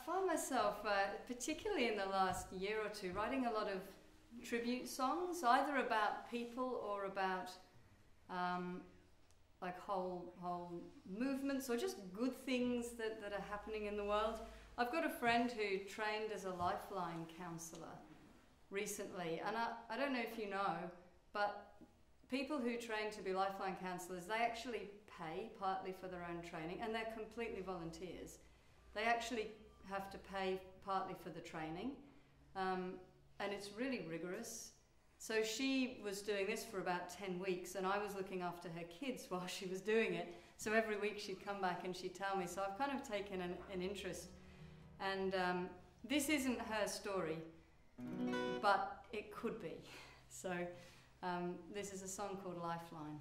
find myself, particularly in the last year or two, writing a lot of tribute songs, either about people or about like whole movements or just good things that are happening in the world. I've got a friend who trained as a Lifeline counsellor recently, and I don't know if you know, but people who train to be Lifeline counsellors, they actually pay partly for their own training, and they're completely volunteers. They actually have to pay partly for the training, and it's really rigorous. So she was doing this for about 10 weeks, and I was looking after her kids while she was doing it. So every week she'd come back and she'd tell me. So I've kind of taken an interest. And this isn't her story, but it could be. So this is a song called Lifeline.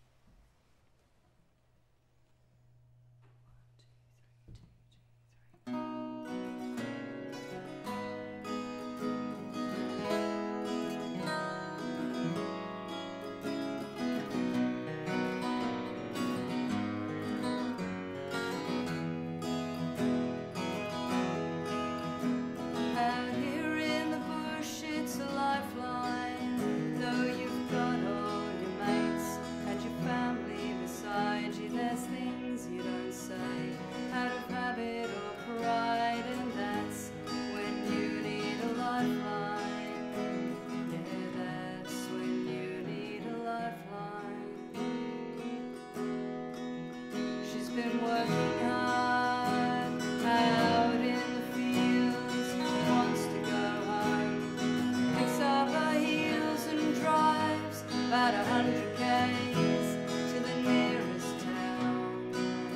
Been working hard out in the fields, wants to go home, picks up her heels and drives about 100 k's to the nearest town.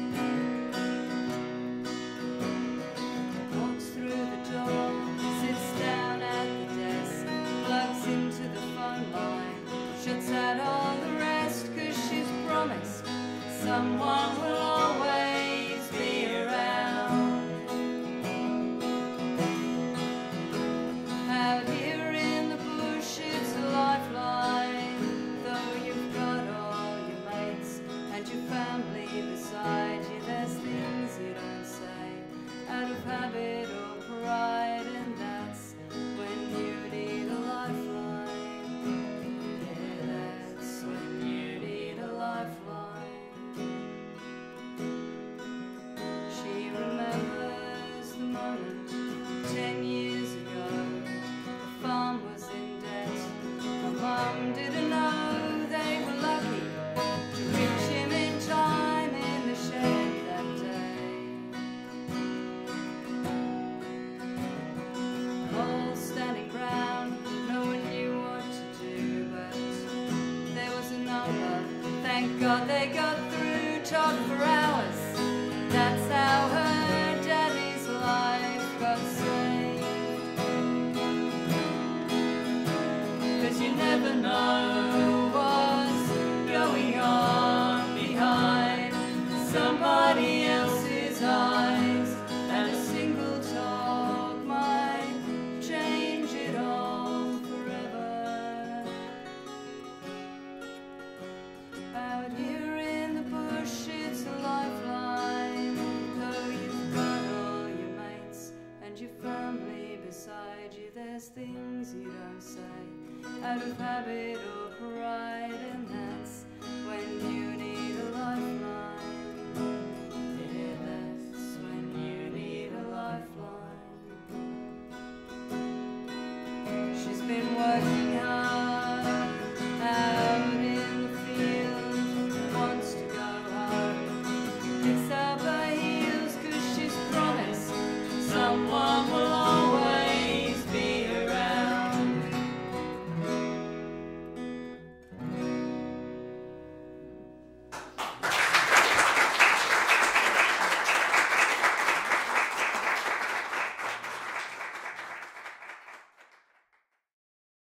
Walks through the door, sits down at the desk, plugs into the phone line, shuts out all the rest, 'cause she's promised someone will always be around. Out here in the bush it's a lifeline. Though you've got all your mates and your family beside you, there's things you don't say out of habit or pride, and that's when you need a lifeline. Yeah, that's when you need a lifeline. She remembers the moment 10 years ago. The farm was in debt. Her mum didn't know they were lucky to reach him in time in the shed that day. All standing round, no one knew what to do, but there was a number. Thank God they got through, talked for hours. That's how her daddy's life got saved. 'Cause you never know what's going on behind somebody else's eyes, and a single talk might change it all forever. Out here in the bush it's a lifeline. Though you've got all your mates and your family beside you, there's things you don't say out of habit or pride, and that's when you